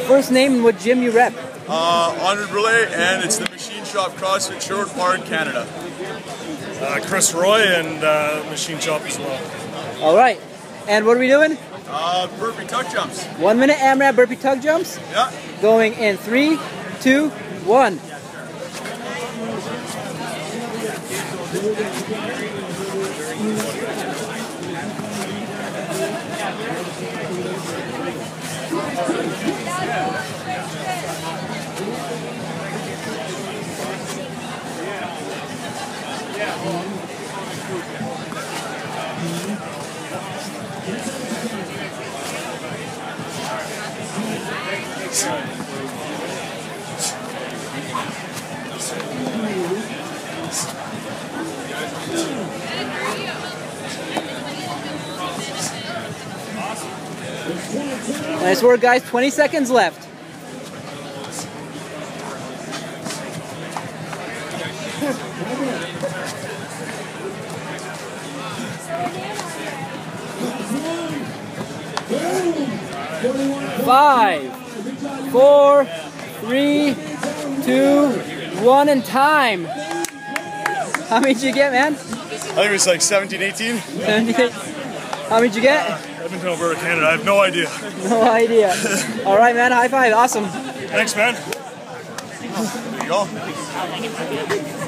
first name and what gym you rep? Honored Relay, and it's the Machine Shop CrossFit, Sherwood Park, Canada. Chris Roy and Machine Shop as well. All right. And what are we doing? Burpee tuck jumps. 1 minute AMRAP burpee tuck jumps. Yeah. Going in 3, 2, 1. Nice work, guys. 20 seconds left. Five, 4, 3, 2, 1, and time. How many did you get, man? I think it was like 17, 18. 17. How many did you get? Edmonton, Alberta, Canada. I have no idea. No idea. All right, man. High five. Awesome. Thanks, man. There you go.